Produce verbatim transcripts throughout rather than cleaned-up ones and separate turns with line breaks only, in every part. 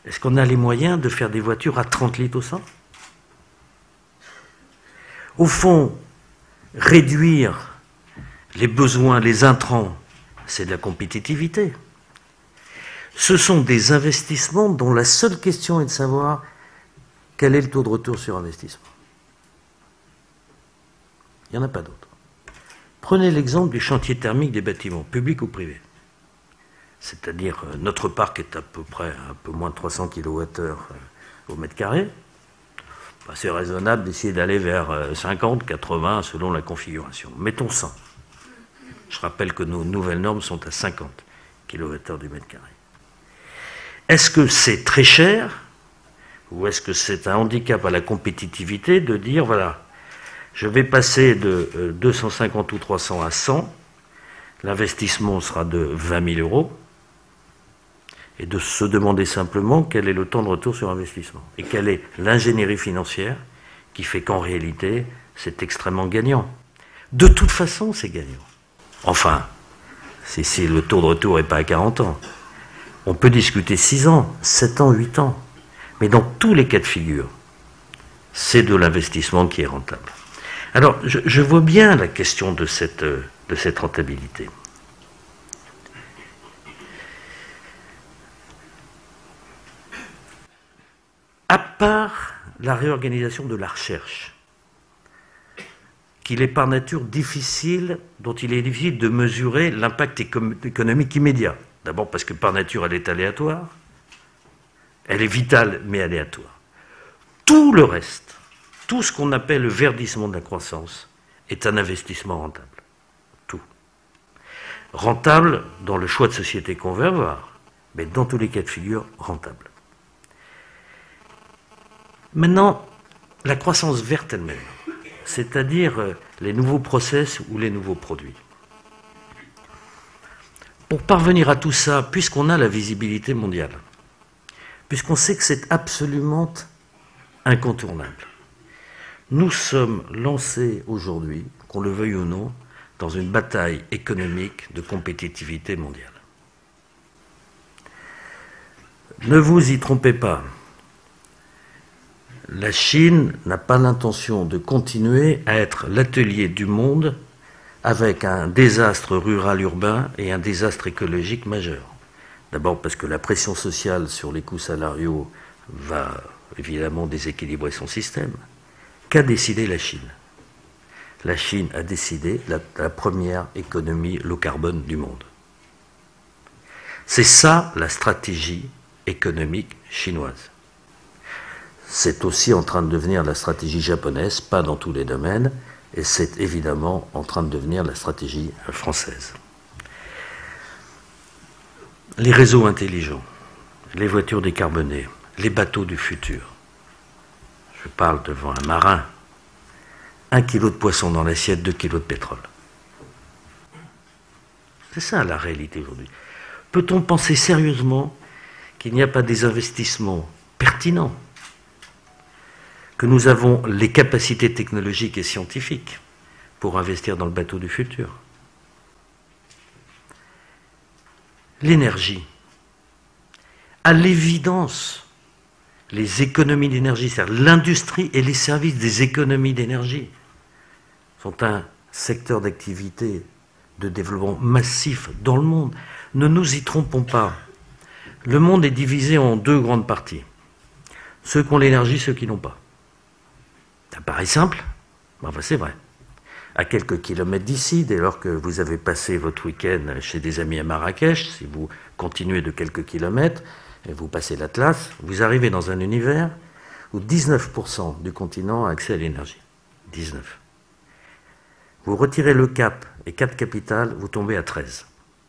Est-ce qu'on a les moyens de faire des voitures à trente litres au cent? Au fond, réduire les besoins, les intrants, c'est de la compétitivité. Ce sont des investissements dont la seule question est de savoir quel est le taux de retour sur investissement. Il n'y en a pas d'autre. Prenez l'exemple du chantier thermique des bâtiments, publics ou privés. C'est-à-dire, notre parc est à peu près un peu moins de trois cents kilowattheures au mètre carré. Ben, c'est raisonnable d'essayer d'aller vers cinquante, quatre-vingts selon la configuration. Mettons cent. Je rappelle que nos nouvelles normes sont à cinquante kilowattheures du mètre carré. Est-ce que c'est très cher ou est-ce que c'est un handicap à la compétitivité de dire, voilà, je vais passer de deux cent cinquante ou trois cents à cent, l'investissement sera de vingt mille euros, et de se demander simplement quel est le temps de retour sur investissement et quelle est l'ingénierie financière qui fait qu'en réalité, c'est extrêmement gagnant. De toute façon, c'est gagnant. Enfin, si, si le taux de retour n'est pas à quarante ans, on peut discuter six ans, sept ans, huit ans, mais dans tous les cas de figure, c'est de l'investissement qui est rentable. Alors, je, je vois bien la question de cette, de cette rentabilité. À part la réorganisation de la recherche, qu'il est par nature difficile, dont il est difficile de mesurer l'impact économique immédiat. D'abord parce que par nature elle est aléatoire, elle est vitale mais aléatoire. Tout le reste, tout ce qu'on appelle le verdissement de la croissance, est un investissement rentable. Tout. Rentable dans le choix de société qu'on veut avoir, mais dans tous les cas de figure, rentable. Maintenant, la croissance verte elle-même, c'est-à-dire les nouveaux process ou les nouveaux produits. Pour parvenir à tout ça, puisqu'on a la visibilité mondiale, puisqu'on sait que c'est absolument incontournable, nous sommes lancés aujourd'hui, qu'on le veuille ou non, dans une bataille économique de compétitivité mondiale. Ne vous y trompez pas. La Chine n'a pas l'intention de continuer à être l'atelier du monde avec un désastre rural-urbain et un désastre écologique majeur. D'abord parce que la pression sociale sur les coûts salariaux va évidemment déséquilibrer son système. Qu'a décidé la Chine? La Chine a décidé la, la première économie low carbone du monde. C'est ça la stratégie économique chinoise. C'est aussi en train de devenir la stratégie japonaise, pas dans tous les domaines, et c'est évidemment en train de devenir la stratégie française. Les réseaux intelligents, les voitures décarbonées, les bateaux du futur. Je parle devant un marin. Un kilo de poisson dans l'assiette, deux kilos de pétrole. C'est ça la réalité aujourd'hui. Peut-on penser sérieusement qu'il n'y a pas des investissements pertinents, que nous avons les capacités technologiques et scientifiques pour investir dans le bateau du futur? L'énergie. À l'évidence, les économies d'énergie, c'est-à-dire l'industrie et les services des économies d'énergie, sont un secteur d'activité de développement massif dans le monde. Ne nous y trompons pas. Le monde est divisé en deux grandes parties. Ceux qui ont l'énergie, ceux qui n'ont pas. Ça paraît simple, mais enfin c'est vrai. À quelques kilomètres d'ici, dès lors que vous avez passé votre week-end chez des amis à Marrakech, si vous continuez de quelques kilomètres, et vous passez l'Atlas, vous arrivez dans un univers où dix-neuf pour cent du continent a accès à l'énergie. dix-neuf. Vous retirez le Cap et quatre capitales, vous tombez à treize.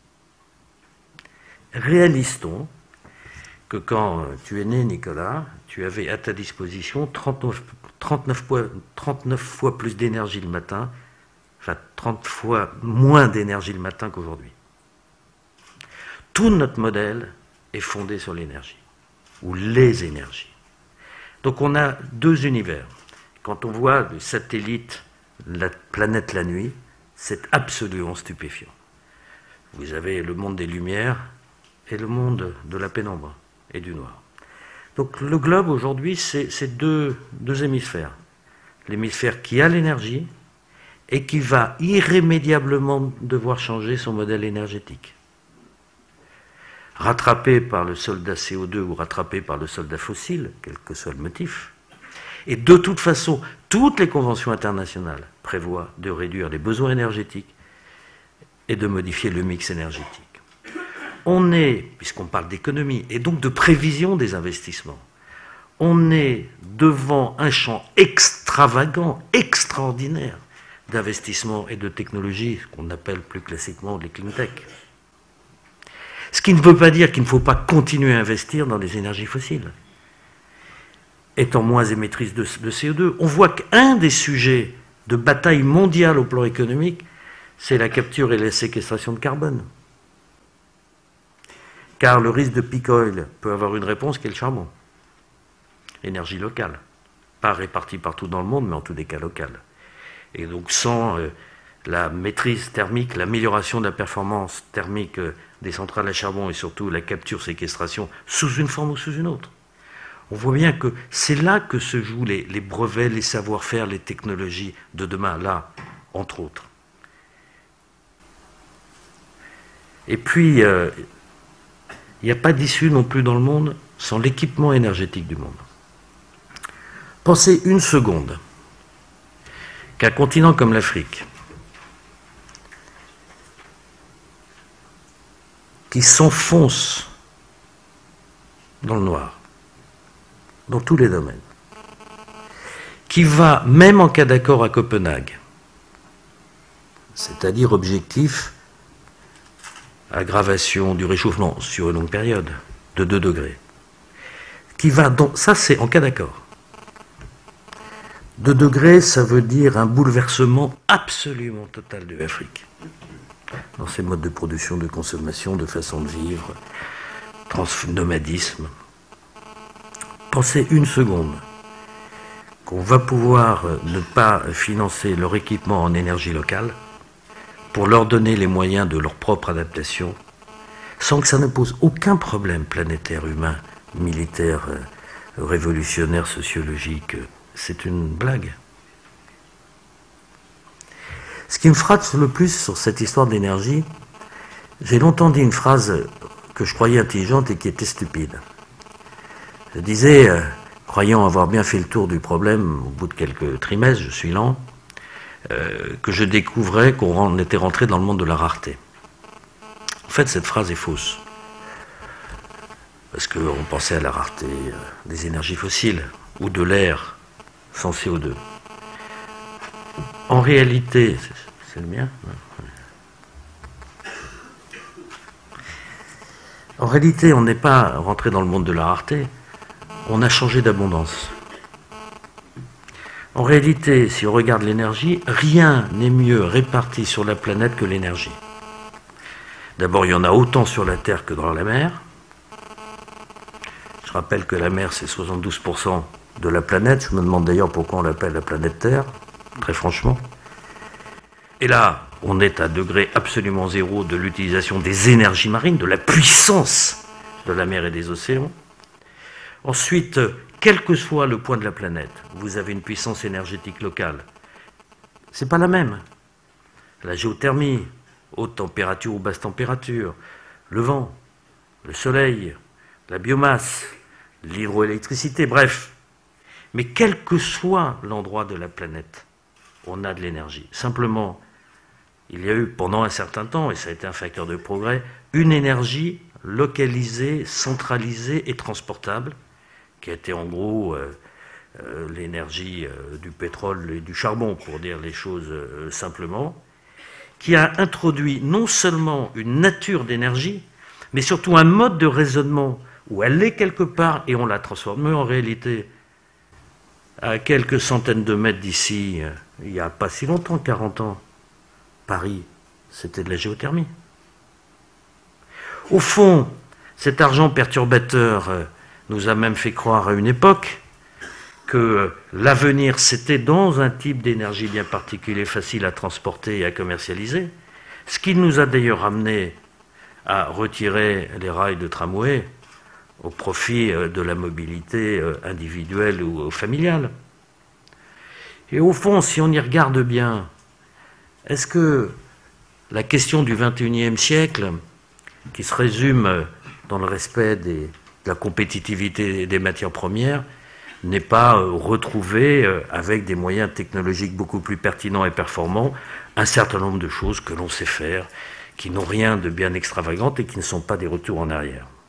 Réalise-t-on que quand tu es né, Nicolas, tu avais à ta disposition trente-neuf, trente-neuf, fois, trente-neuf fois plus d'énergie le matin, enfin trente fois moins d'énergie le matin qu'aujourd'hui. Tout notre modèle est fondé sur l'énergie, ou les énergies. Donc on a deux univers. Quand on voit le satellite, la planète la nuit, c'est absolument stupéfiant. Vous avez le monde des lumières et le monde de la pénombre et du noir. Donc le globe aujourd'hui, c'est deux, deux hémisphères. L'hémisphère qui a l'énergie et qui va irrémédiablement devoir changer son modèle énergétique. Rattrapé par le soldat C O deux ou rattrapé par le soldat fossile, quel que soit le motif. Et de toute façon, toutes les conventions internationales prévoient de réduire les besoins énergétiques et de modifier le mix énergétique. On est, puisqu'on parle d'économie et donc de prévision des investissements, on est devant un champ extravagant, extraordinaire d'investissement et de technologie, qu'on appelle plus classiquement les clean tech. Ce qui ne veut pas dire qu'il ne faut pas continuer à investir dans les énergies fossiles. Étant moins émettrices de, de C O deux, on voit qu'un des sujets de bataille mondiale au plan économique, c'est la capture et la séquestration de carbone. Car le risque de peak oil peut avoir une réponse qui est le charbon. Énergie locale. Pas répartie partout dans le monde, mais en tous les cas locale. Et donc sans euh, la maîtrise thermique, l'amélioration de la performance thermique euh, des centrales à charbon et surtout la capture-séquestration sous une forme ou sous une autre, on voit bien que c'est là que se jouent les, les brevets, les savoir-faire, les technologies de demain, là, entre autres. Et puis, euh, il n'y a pas d'issue non plus dans le monde sans l'équipement énergétique du monde. Pensez une seconde qu'un continent comme l'Afrique, qui s'enfonce dans le noir, dans tous les domaines, qui va, même en cas d'accord à Copenhague, c'est-à-dire objectif, aggravation du réchauffement sur une longue période, de deux degrés, qui va, donc, ça c'est en cas d'accord. deux degrés, ça veut dire un bouleversement absolument total de l'Afrique, dans ses modes de production, de consommation, de façon de vivre, transnomadisme. Pensez une seconde qu'on va pouvoir ne pas financer leur équipement en énergie locale pour leur donner les moyens de leur propre adaptation, sans que ça ne pose aucun problème planétaire, humain, militaire, révolutionnaire, sociologique. C'est une blague. Ce qui me frappe le plus sur cette histoire d'énergie, j'ai longtemps dit une phrase que je croyais intelligente et qui était stupide. Je disais, euh, croyant avoir bien fait le tour du problème, au bout de quelques trimestres, je suis lent, euh, que je découvrais qu'on était rentré dans le monde de la rareté. En fait, cette phrase est fausse. Parce qu'on pensait à la rareté euh, des énergies fossiles ou de l'air sans C O deux. En réalité, c'est le mien. En réalité, on n'est pas rentré dans le monde de la rareté, on a changé d'abondance. En réalité, si on regarde l'énergie, rien n'est mieux réparti sur la planète que l'énergie. D'abord, il y en a autant sur la Terre que dans la mer. Je rappelle que la mer, c'est soixante-douze pour cent de la planète. Je me demande d'ailleurs pourquoi on l'appelle la planète Terre, très franchement. Et là, on est à degré absolument zéro de l'utilisation des énergies marines, de la puissance de la mer et des océans. Ensuite, quel que soit le point de la planète, vous avez une puissance énergétique locale. C'est pas la même. La géothermie, haute température ou basse température, le vent, le soleil, la biomasse, l'hydroélectricité, bref. Mais quel que soit l'endroit de la planète, on a de l'énergie. Simplement, il y a eu pendant un certain temps, et ça a été un facteur de progrès, une énergie localisée, centralisée et transportable, qui a été en gros euh, euh, l'énergie euh, du pétrole et du charbon, pour dire les choses euh, simplement, qui a introduit non seulement une nature d'énergie, mais surtout un mode de raisonnement où elle est quelque part et on la transforme. Mais en réalité, à quelques centaines de mètres d'ici, euh, il n'y a pas si longtemps, quarante ans, Paris, c'était de la géothermie. Au fond, cet argent perturbateur euh, nous a même fait croire à une époque que euh, l'avenir, c'était dans un type d'énergie bien particulier, facile à transporter et à commercialiser, ce qui nous a d'ailleurs amené à retirer les rails de tramway au profit de la mobilité individuelle ou familiale. Et au fond, si on y regarde bien, est-ce que la question du vingt et unième siècle, qui se résume dans le respect des, de la compétitivité des matières premières, n'est pas retrouvée avec des moyens technologiques beaucoup plus pertinents et performants, un certain nombre de choses que l'on sait faire, qui n'ont rien de bien extravagant et qui ne sont pas des retours en arrière.